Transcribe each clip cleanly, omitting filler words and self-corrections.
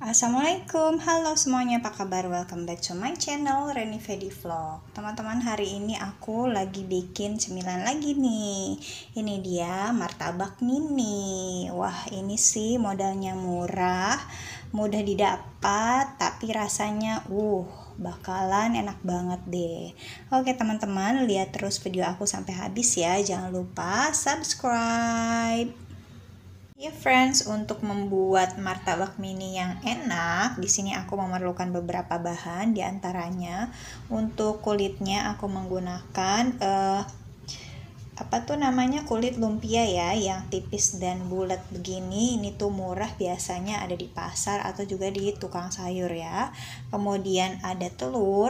Assalamualaikum, halo semuanya, apa kabar? Welcome back to my channel, Reni Fedi Vlog. Teman-teman, hari ini aku lagi bikin cemilan lagi nih. Ini dia martabak mini. Wah, ini sih modalnya murah, mudah didapat, tapi rasanya bakalan enak banget deh. Oke teman-teman, lihat terus video aku sampai habis ya. Jangan lupa subscribe. Ya friends, untuk membuat martabak mini yang enak, di sini aku memerlukan beberapa bahan. Di antaranya untuk kulitnya aku menggunakan kulit lumpia ya, yang tipis dan bulat begini. Ini tuh murah, biasanya ada di pasar atau juga di tukang sayur ya. Kemudian ada telur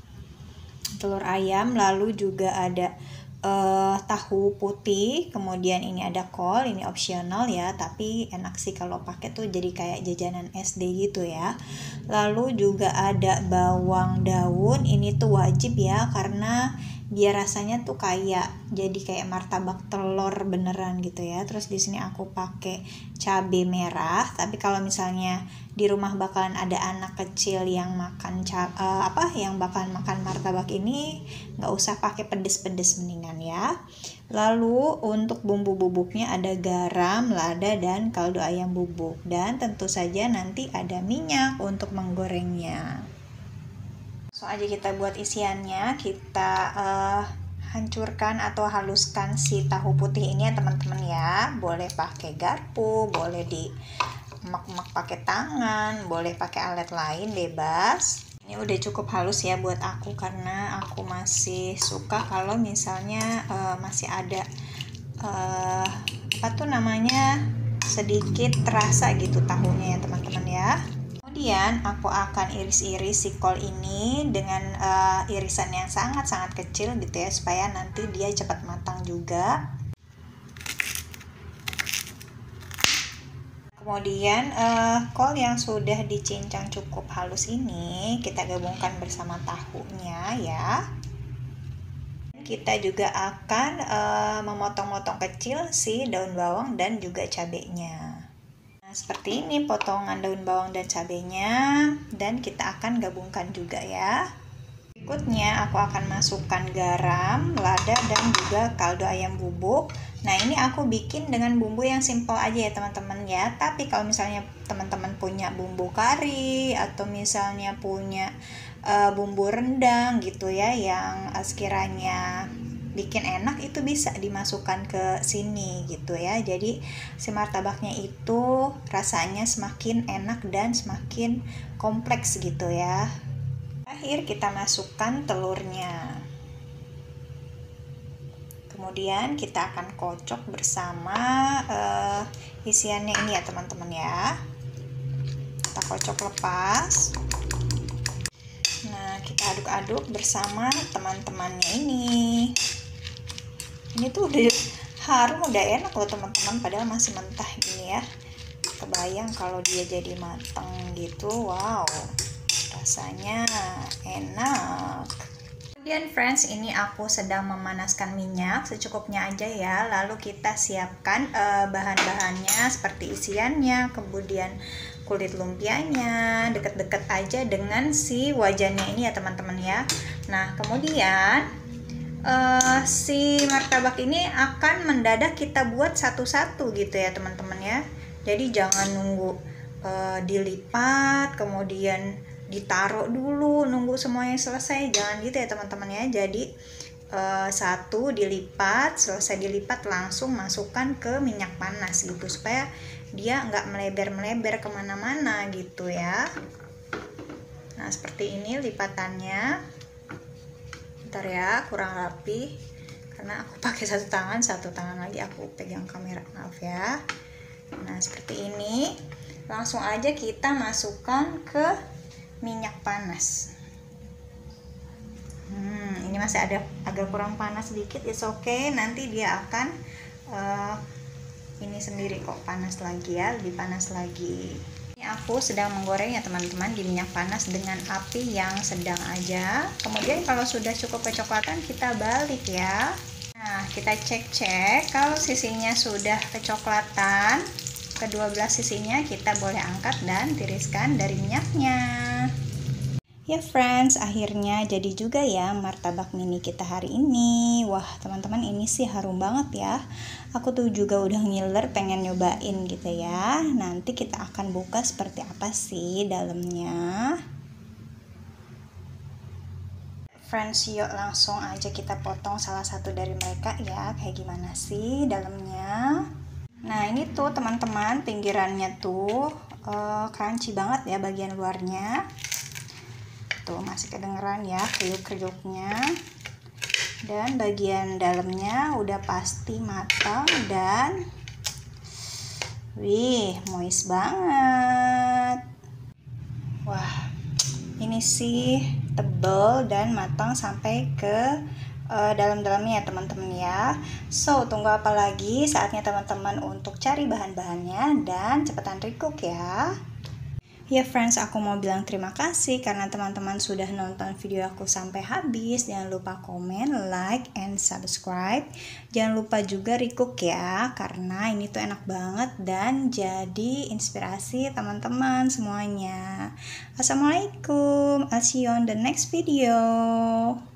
ayam, lalu juga ada tahu putih, kemudian ini ada kol, ini opsional ya, tapi enak sih kalau pakai tuh jadi kayak jajanan SD gitu ya. Lalu juga ada bawang daun, ini tuh wajib ya karena biar rasanya tuh jadi kayak martabak telur beneran gitu ya. Terus di sini aku pakai cabai merah, tapi kalau misalnya di rumah bakalan ada anak kecil yang bakalan makan martabak ini, nggak usah pakai pedes-pedes mendingan ya. Lalu untuk bumbu bubuknya ada garam, lada, dan kaldu ayam bubuk, dan tentu saja nanti ada minyak untuk menggorengnya. Langsung aja kita buat isiannya. Kita hancurkan atau haluskan si tahu putih ini ya teman-teman ya. Boleh pakai garpu, boleh di emak-emak pakai tangan, boleh pakai alat lain, bebas. Ini udah cukup halus ya buat aku, karena aku masih suka kalau misalnya masih ada sedikit terasa gitu tahunya ya teman-teman ya. Kemudian aku akan iris-iris si kol ini dengan irisan yang sangat-sangat kecil gitu ya, supaya nanti dia cepat matang juga. Kemudian kol yang sudah dicincang cukup halus ini kita gabungkan bersama tahunya ya. Kita juga akan memotong-motong kecil si daun bawang dan juga cabenya. Nah, seperti ini potongan daun bawang dan cabenya, dan kita akan gabungkan juga ya. Berikutnya aku akan masukkan garam, lada, dan juga kaldu ayam bubuk. Nah, ini aku bikin dengan bumbu yang simple aja ya teman-teman ya. Tapi kalau misalnya teman-teman punya bumbu kari atau misalnya punya bumbu rendang gitu ya, yang sekiranya bikin enak, itu bisa dimasukkan ke sini gitu ya. Jadi si martabaknya itu rasanya semakin enak dan semakin kompleks gitu ya. Terakhir kita masukkan telurnya. Kemudian kita akan kocok bersama isiannya ini ya teman-teman ya. Kita kocok lepas. Nah, kita aduk-aduk bersama teman-temannya ini. Ini tuh udah harum, udah enak loh teman-teman, padahal masih mentah gini ya. Kebayang kalau dia jadi matang gitu, wow, rasanya enak. Kemudian friends, ini aku sedang memanaskan minyak secukupnya aja ya. Lalu kita siapkan bahan-bahannya seperti isiannya, kemudian kulit lumpianya, deket-deket aja dengan si wajannya ini ya teman-teman ya. Nah, kemudian si martabak ini akan mendadak kita buat satu-satu gitu ya teman-teman ya. Jadi jangan nunggu dilipat kemudian ditaruh dulu nunggu semuanya selesai, jangan gitu ya teman-teman ya. Jadi satu dilipat, selesai dilipat langsung masukkan ke minyak panas gitu, supaya dia nggak melebar-melebar kemana-mana gitu ya. Nah, seperti ini lipatannya. Bentar ya, kurang rapi karena aku pakai satu tangan lagi aku pegang kamera, maaf ya. Nah, seperti ini langsung aja kita masukkan ke minyak panas. Ini masih ada agak kurang panas sedikit, it's okay, nanti dia akan ini sendiri kok panas lagi ya, lebih panas lagi. Ini aku sedang menggoreng ya teman-teman di minyak panas dengan api yang sedang aja. Kemudian kalau sudah cukup kecoklatan kita balik ya. Nah, kita cek kalau sisinya sudah kecoklatan, kedua belah sisinya kita boleh angkat dan tiriskan dari minyaknya. Ya friends, akhirnya jadi juga ya martabak mini kita hari ini. Wah teman-teman, ini sih harum banget ya. Aku tuh juga udah ngiler pengen nyobain gitu ya. Nanti kita akan buka seperti apa sih dalamnya. Friends, yuk langsung aja kita potong salah satu dari mereka ya. Kayak gimana sih dalamnya. Nah ini tuh teman-teman, pinggirannya tuh crunchy banget ya bagian luarnya. Tuh masih kedengeran ya kriuk-kriuknya, dan bagian dalamnya udah pasti matang dan wih moist banget. Wah ini sih tebel dan matang sampai ke dalam-dalamnya ya teman-teman ya. So tunggu apa lagi, saatnya teman-teman untuk cari bahan-bahannya dan cepetan recook ya. Ya friends, aku mau bilang terima kasih karena teman-teman sudah nonton video aku sampai habis. Jangan lupa komen, like, and subscribe. Jangan lupa juga recook ya, karena ini tuh enak banget dan jadi inspirasi teman-teman semuanya. Assalamualaikum, I'll see you on the next video.